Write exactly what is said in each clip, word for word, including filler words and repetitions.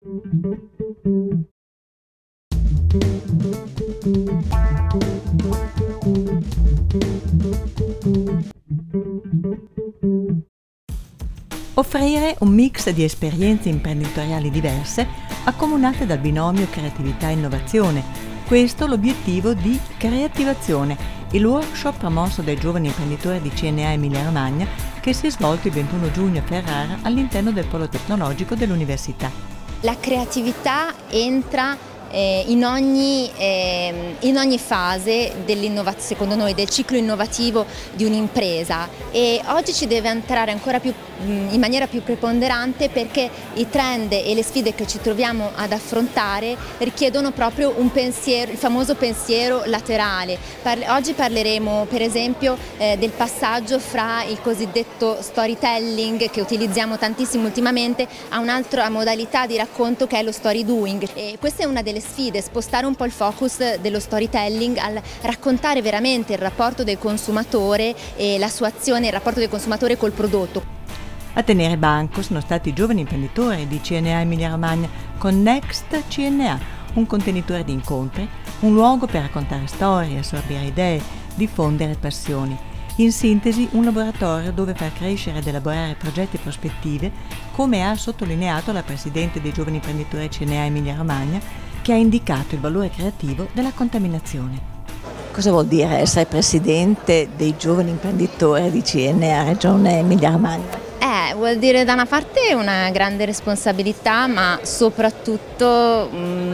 Offrire un mix di esperienze imprenditoriali diverse, accomunate dal binomio creatività e innovazione. Questo l'obiettivo di Creativazione, il workshop promosso dai giovani imprenditori di C N A Emilia Romagna, che si è svolto il ventuno giugno a Ferrara all'interno del polo tecnologico dell'università. La creatività entra eh, in, ogni, eh, in ogni fase dell'innovazione, secondo noi, del ciclo innovativo di un'impresa, e oggi ci deve entrare ancora più in maniera più preponderante, perché i trend e le sfide che ci troviamo ad affrontare richiedono proprio un pensiero, il famoso pensiero laterale. Parle, oggi parleremo per esempio eh, del passaggio fra il cosiddetto storytelling, che utilizziamo tantissimo ultimamente, a un'altra modalità di racconto che è lo story doing. E questa è una delle sfide, spostare un po' il focus dello storytelling al raccontare veramente il rapporto del consumatore e la sua azione, il rapporto del consumatore col prodotto. A tenere banco sono stati i giovani imprenditori di C N A Emilia Romagna con Next C N A, un contenitore di incontri, un luogo per raccontare storie, assorbire idee, diffondere passioni. In sintesi, un laboratorio dove far crescere ed elaborare progetti e prospettive, come ha sottolineato la presidente dei giovani imprenditori C N A Emilia Romagna, che ha indicato il valore creativo della contaminazione. Cosa vuol dire essere presidente dei giovani imprenditori di C N A Regione Emilia Romagna? Eh, vuol dire da una parte una grande responsabilità, ma soprattutto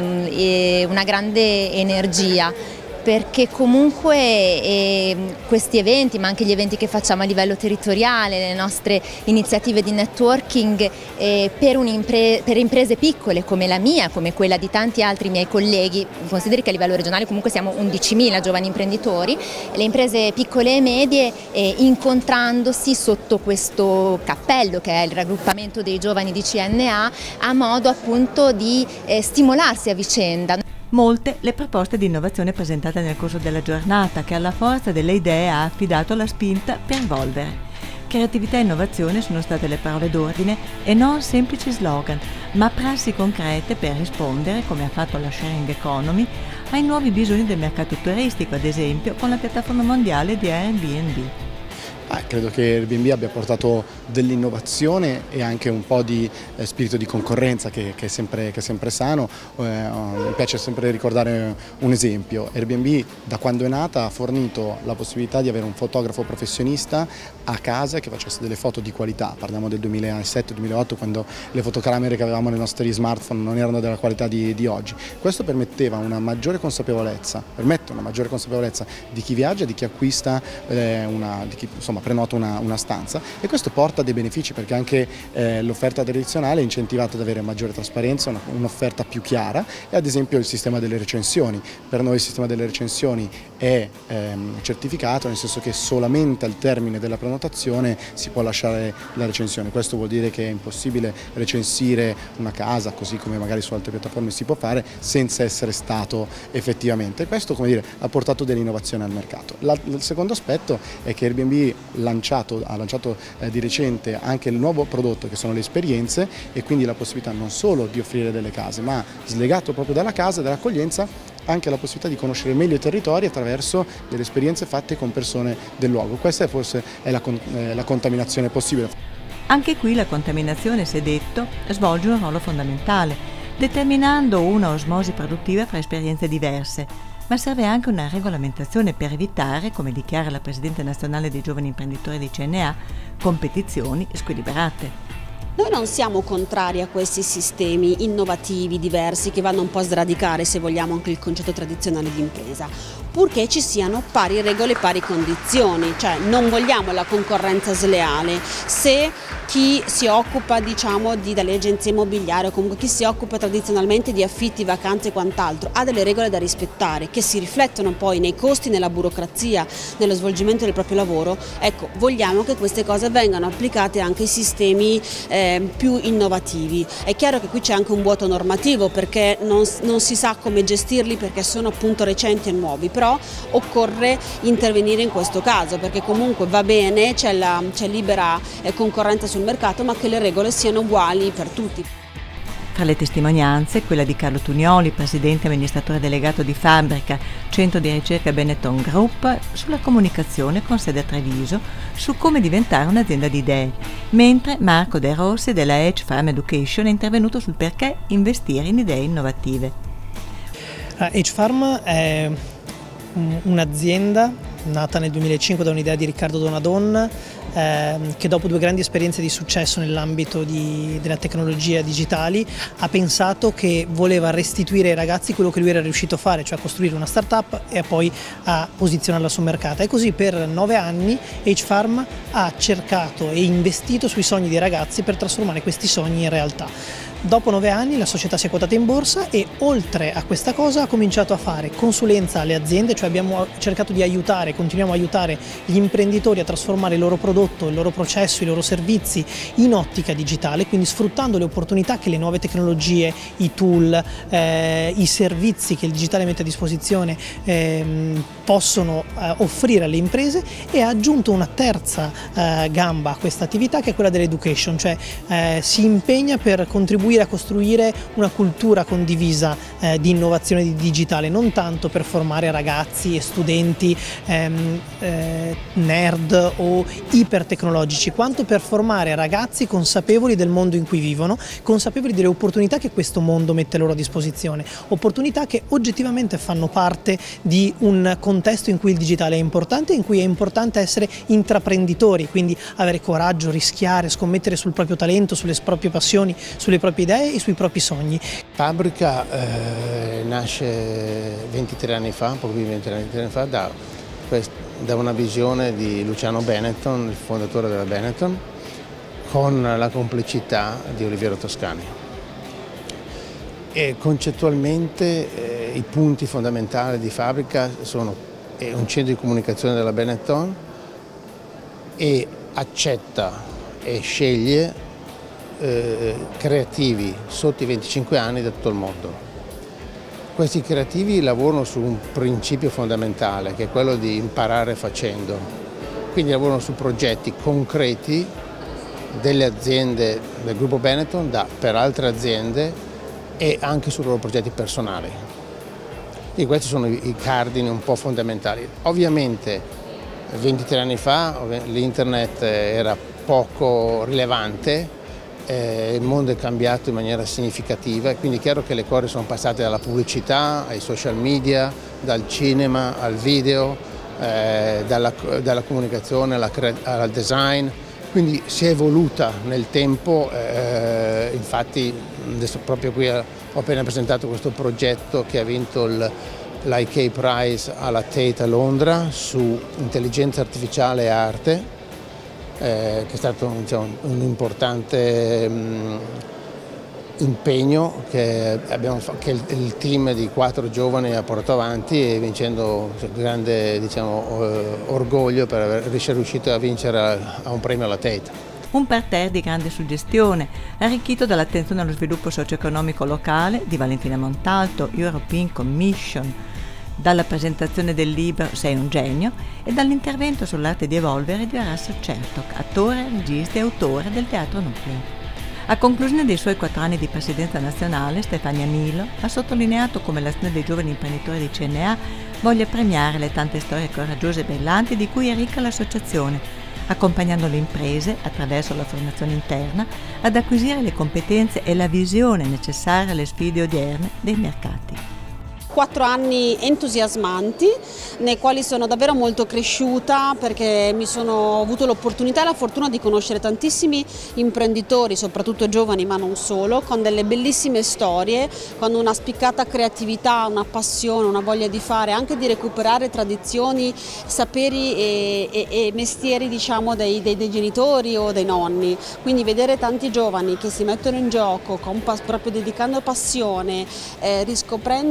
mh, una grande energia, perché comunque eh, questi eventi, ma anche gli eventi che facciamo a livello territoriale, le nostre iniziative di networking eh, per, per imprese piccole come la mia, come quella di tanti altri miei colleghi, consideri che a livello regionale comunque siamo undicimila giovani imprenditori, le imprese piccole e medie eh, incontrandosi sotto questo cappello che è il raggruppamento dei giovani di C N A, a modo appunto di eh, stimolarsi a vicenda. Molte le proposte di innovazione presentate nel corso della giornata, che alla forza delle idee ha affidato la spinta per evolvere. Creatività e innovazione sono state le parole d'ordine e non semplici slogan, ma prassi concrete per rispondere, come ha fatto la sharing economy, ai nuovi bisogni del mercato turistico, ad esempio con la piattaforma mondiale di Airbnb. Ah, credo che Airbnb abbia portato dell'innovazione e anche un po' di eh, spirito di concorrenza che, che, è, sempre, che è sempre sano. Eh, mi piace sempre ricordare un esempio. Airbnb, da quando è nata, ha fornito la possibilità di avere un fotografo professionista a casa che facesse delle foto di qualità. Parliamo del duemilasette duemilaotto, quando le fotocamere che avevamo nei nostri smartphone non erano della qualità di, di oggi. Questo permetteva una maggiore consapevolezza, permette una maggiore consapevolezza di chi viaggia, di chi acquista, eh, una, di chi insomma prenota una, una stanza, e questo porta dei benefici, perché anche eh, l'offerta tradizionale è incentivata ad avere maggiore trasparenza, un'offerta più chiara, e ad esempio il sistema delle recensioni. Per noi il sistema delle recensioni è ehm, certificato, nel senso che solamente al termine della prenotazione si può lasciare la recensione. Questo vuol dire che è impossibile recensire una casa, così come magari su altre piattaforme si può fare, senza essere stato effettivamente. Questo, come dire, ha portato dell'innovazione al mercato. La, il secondo aspetto è che Airbnb lanciato, ha lanciato eh, di recente anche il nuovo prodotto, che sono le esperienze, e quindi la possibilità non solo di offrire delle case, ma slegato proprio dalla casa, dall'accoglienza, anche la possibilità di conoscere meglio i territori attraverso delle esperienze fatte con persone del luogo. Questa è forse è la, eh, la contaminazione possibile. Anche qui la contaminazione, si è detto, svolge un ruolo fondamentale, determinando una osmosi produttiva fra esperienze diverse. Ma serve anche una regolamentazione per evitare, come dichiara la Presidente nazionale dei giovani imprenditori di C N A, competizioni squilibrate. Noi non siamo contrari a questi sistemi innovativi, diversi, che vanno un po' a sradicare, se vogliamo, anche il concetto tradizionale di impresa, purché ci siano pari regole e pari condizioni, cioè non vogliamo la concorrenza sleale. Se chi si occupa, diciamo, di, dalle agenzie immobiliari, o comunque chi si occupa tradizionalmente di affitti, vacanze e quant'altro, ha delle regole da rispettare, che si riflettono poi nei costi, nella burocrazia, nello svolgimento del proprio lavoro, ecco, vogliamo che queste cose vengano applicate anche ai sistemi eh, più innovativi. È chiaro che qui c'è anche un vuoto normativo, perché non, non si sa come gestirli, perché sono appunto recenti e nuovi, però occorre intervenire in questo caso, perché comunque va bene, c'è libera eh, concorrenza sul mercato, ma che le regole siano uguali per tutti. Tra le testimonianze, quella di Carlo Tunioli, presidente e amministratore delegato di Fabrica, centro di ricerca Benetton Group, sulla comunicazione con sede a Treviso, su come diventare un'azienda di idee, mentre Marco De Rossi della Edge Farm Education è intervenuto sul perché investire in idee innovative. Edge Farm è un'azienda nata nel duemilacinque da un'idea di Riccardo Donadon, eh, che dopo due grandi esperienze di successo nell'ambito della tecnologia digitali ha pensato che voleva restituire ai ragazzi quello che lui era riuscito a fare, cioè a costruire una startup e poi a posizionarla sul mercato. E così per nove anni Edge Farm ha cercato e investito sui sogni dei ragazzi per trasformare questi sogni in realtà. Dopo nove anni la società si è quotata in borsa e oltre a questa cosa ha cominciato a fare consulenza alle aziende, cioè abbiamo cercato di aiutare, continuiamo a aiutare gli imprenditori a trasformare il loro prodotto, il loro processo, i loro servizi in ottica digitale, quindi sfruttando le opportunità che le nuove tecnologie, i tool, eh, i servizi che il digitale mette a disposizione eh, possono eh, offrire alle imprese, e ha aggiunto una terza eh, gamba a questa attività, che è quella dell'education, cioè eh, si impegna per contribuire a costruire una cultura condivisa eh, di innovazione di digitale, non tanto per formare ragazzi e studenti ehm, eh, nerd o ipertecnologici, quanto per formare ragazzi consapevoli del mondo in cui vivono, consapevoli delle opportunità che questo mondo mette loro a disposizione, opportunità che oggettivamente fanno parte di un contesto in cui il digitale è importante e in cui è importante essere intraprenditori, quindi avere coraggio, rischiare, scommettere sul proprio talento, sulle proprie passioni, sulle proprie idee e sui propri sogni. Fabrica eh, nasce ventitré anni fa, poco più di ventitré anni fa, da, da una visione di Luciano Benetton, il fondatore della Benetton, con la complicità di Oliviero Toscani. E concettualmente eh, i punti fondamentali di Fabrica sono eh, un centro di comunicazione della Benetton, e accetta e sceglie Eh, creativi sotto i venticinque anni da tutto il mondo. Questi creativi lavorano su un principio fondamentale, che è quello di imparare facendo. Quindi lavorano su progetti concreti delle aziende del gruppo Benetton da, per altre aziende, e anche sui loro progetti personali. E questi sono i, i cardini un po' fondamentali. Ovviamente ventitré anni fa l'internet era poco rilevante, Eh, il mondo è cambiato in maniera significativa, e quindi è chiaro che le cose sono passate dalla pubblicità ai social media, dal cinema al video, eh, dalla, dalla comunicazione alla, al design, quindi si è evoluta nel tempo. Eh, infatti adesso proprio qui ho appena presentato questo progetto che ha vinto l'I K Prize alla Tate a Londra su intelligenza artificiale e arte, Eh, che è stato, diciamo, un importante mh, impegno che, abbiamo, che il, il team di quattro giovani ha portato avanti, e vincendo grande, diciamo, eh, orgoglio per essere riuscito a vincere a, a un premio alla Tate. Un parterre di grande suggestione, arricchito dall'attenzione allo sviluppo socio-economico locale di Valentina Montalto, European Commission, dalla presentazione del libro Sei un genio e dall'intervento sull'arte di evolvere di Horacio Chertok, attore, regista e autore del Teatro Nucleo. A conclusione dei suoi quattro anni di presidenza nazionale, Stefania Milo ha sottolineato come l'azione dei giovani imprenditori di C N A voglia premiare le tante storie coraggiose e brillanti di cui è ricca l'associazione, accompagnando le imprese, attraverso la formazione interna, ad acquisire le competenze e la visione necessarie alle sfide odierne dei mercati. Quattro anni entusiasmanti, nei quali sono davvero molto cresciuta, perché mi sono ho avuto l'opportunità e la fortuna di conoscere tantissimi imprenditori, soprattutto giovani ma non solo, con delle bellissime storie, con una spiccata creatività, una passione, una voglia di fare, anche di recuperare tradizioni, saperi e, e, e mestieri, diciamo, dei, dei, dei genitori o dei nonni. Quindi vedere tanti giovani che si mettono in gioco, con, proprio dedicando passione, eh, riscoprendo e volendo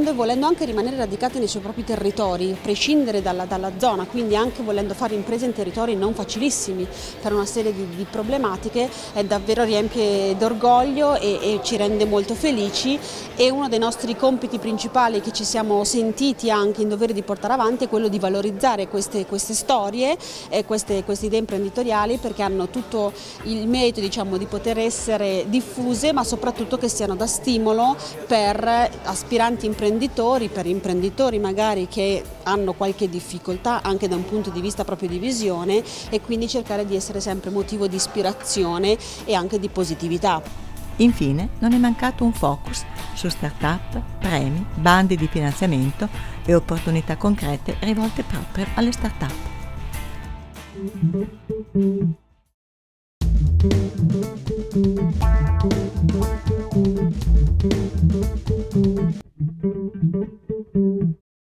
anche rimanere radicati nei suoi propri territori, prescindere dalla, dalla zona, quindi anche volendo fare imprese in territori non facilissimi per una serie di, di problematiche, è davvero riempie d'orgoglio e, e ci rende molto felici, e uno dei nostri compiti principali che ci siamo sentiti anche in dovere di portare avanti è quello di valorizzare queste, queste storie e queste, queste idee imprenditoriali, perché hanno tutto il merito, diciamo, di poter essere diffuse, ma soprattutto che siano da stimolo per aspiranti imprenditori, per imprenditori magari che hanno qualche difficoltà anche da un punto di vista proprio di visione, e quindi cercare di essere sempre motivo di ispirazione e anche di positività. Infine, non è mancato un focus su start-up, premi, bandi di finanziamento e opportunità concrete rivolte proprio alle start-up.